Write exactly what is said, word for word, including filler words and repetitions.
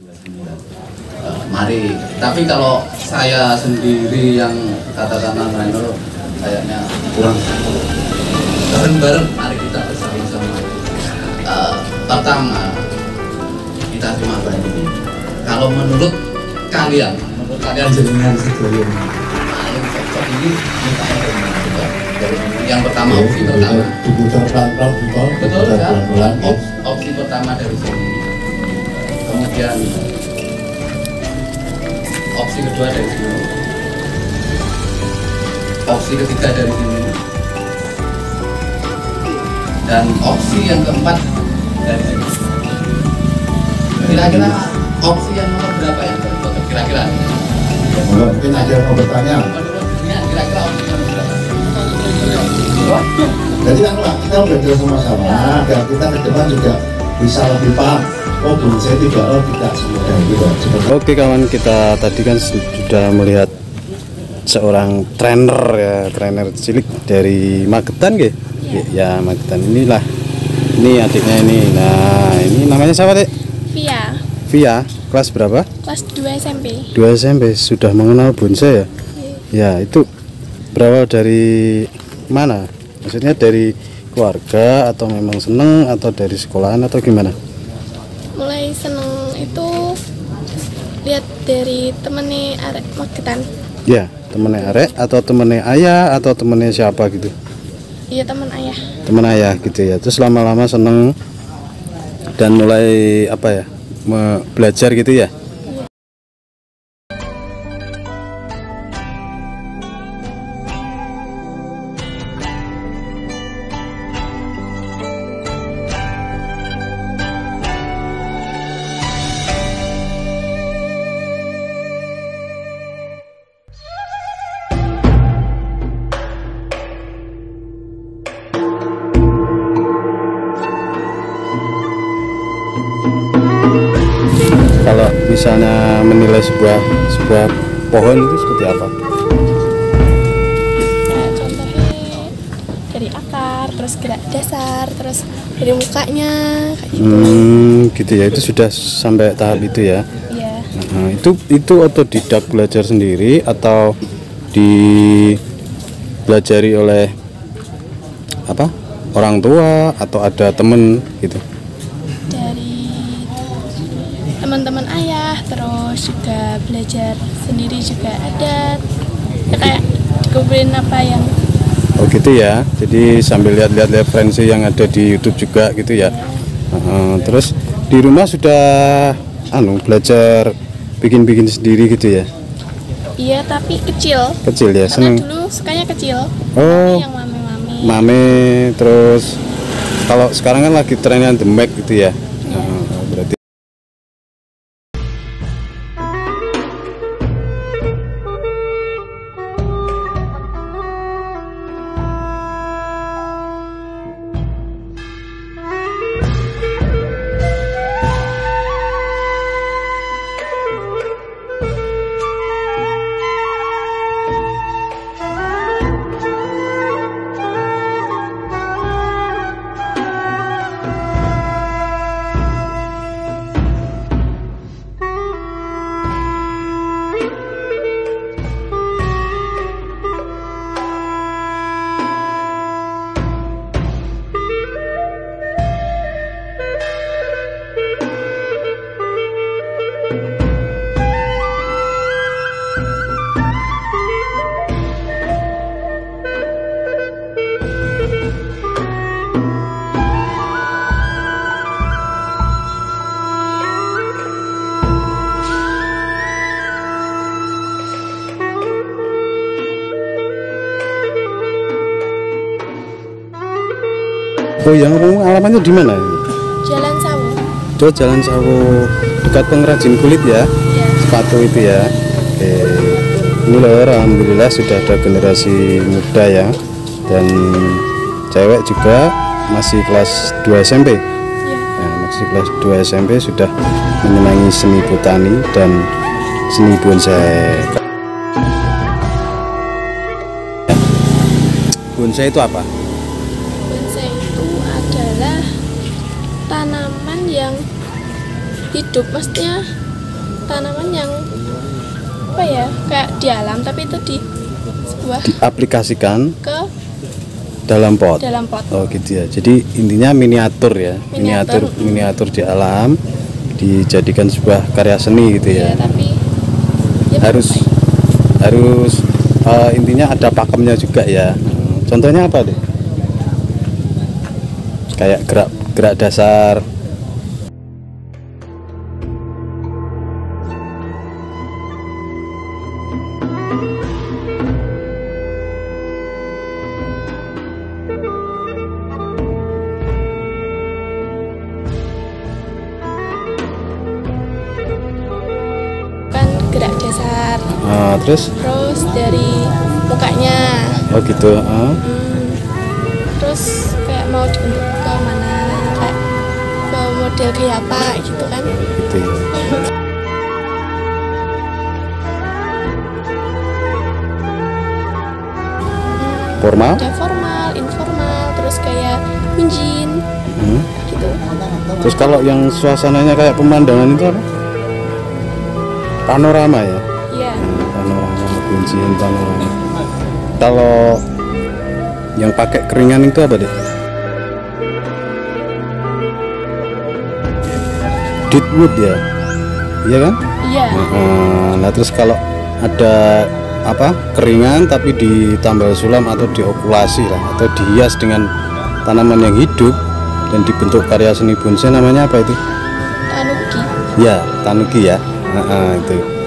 Uh, mari, tapi kalau saya sendiri yang katakanlah minor kayaknya kurang. Bareng-bareng, mari kita bersama-sama. Uh, pertama, kita cuma ini. Kalau menurut kalian, menurut kalian jenengan sedoyo, nah, yang cocok ini kita yang pertama opsi pertama. Diputar pelan-pelan, betul kan? Opsi pertama dari sini. Kemudian opsi kedua dari sini, opsi ketiga dari sini, dan opsi yang keempat dari sini. Kira-kira opsi yang nomor berapa yang tertutup? Kira-kira? Mungkin ada yang mau bertanya. Kira-kira opsi yang nomor berapa? Jadi kan Pak, kita belajar sama-sama dan kita ke depan juga bisa lebih paham. Oh, bonsai tidak, oh tidak semudah itu. Oke kawan, kita tadi kan sudah melihat seorang trainer ya, trainer cilik dari Magetan ya. Ya, ya Magetan inilah. Ini adiknya ini. Nah, ini namanya siapa, Dek? Via. Via, kelas berapa? Kelas dua S M P. dua S M P sudah mengenal bonsai ya? Ya, itu berawal dari mana? Maksudnya dari keluarga atau memang seneng atau dari sekolahan atau gimana? Mulai seneng itu lihat dari temennya Arek Magetan. Ya, temennya Arek atau temennya ayah atau temennya siapa gitu? Iya, temen ayah. Temen ayah gitu ya. Terus lama-lama seneng dan mulai apa ya? Belajar gitu ya. Kalau misalnya menilai sebuah sebuah pohon itu seperti apa? Nah, contohnya dari akar, terus gerak dasar, terus dari mukanya, kayak gitu. Hmm, gitu ya. Itu sudah sampai tahap itu ya. Iya. Nah, itu itu otodidak belajar sendiri atau dipelajari oleh apa? Orang tua atau ada temen gitu? Teman-teman ayah, terus juga belajar sendiri juga ada ya, kayak dikumpulin apa yang oh gitu ya, jadi sambil lihat-lihat referensi yang ada di YouTube juga gitu ya. Uh, terus di rumah sudah anu belajar bikin-bikin sendiri gitu ya? Iya, tapi kecil Kecil ya, karena seneng. dulu sukanya kecil. Oh, yang mame-mame mame. Terus kalau sekarang kan lagi trennya The Mac gitu ya. Uh, berarti oh yang alamannya di mana? Jalan Sawo. Itu Jalan Sawo dekat pengrajin kulit ya? Ya. Sepatu itu ya. Oke. Ini loh, alhamdulillah sudah ada generasi muda ya. Dan cewek juga masih kelas dua S M P. Ya. Nah, masih kelas dua S M P sudah menyenangi seni botani dan seni bonsai. Bonsai itu apa? Bonsai itu adalah tanaman yang hidup, maksudnya tanaman yang apa ya, kayak di alam tapi itu di sebuah Diaplikasikan ke dalam pot. dalam pot. Oh gitu ya. Jadi intinya miniatur ya, miniatur Miniatur. miniatur di alam dijadikan sebuah karya seni gitu Ya, ya. tapi ya Harus apa ya? harus eh, intinya ada pakemnya juga ya. Contohnya apa deh? Kayak gerak gerak dasar. Kan gerak dasar, Ah, terus terus dari mukanya, oh gitu. Ah. hmm, terus kayak mau dibentuk ke mana, kayak ke model kayak apa gitu kan. Gitu ya. Formal. Ada formal, informal, terus kayak kunjin Hmm. gitu. Terus kalau yang suasananya kayak pemandangan itu apa? Panorama ya. Iya, Hmm, panorama, kuncian panorama. Kalau yang pakai keringan itu apa deh? Deadwood ya, iya kan? iya, Nah, nah, terus kalau ada apa keringan tapi ditambal sulam atau diokulasi lah atau dihias dengan tanaman yang hidup dan dibentuk karya seni bonsai, namanya apa itu? tanuki. Ya, tanuki ya. Nah, nah, itu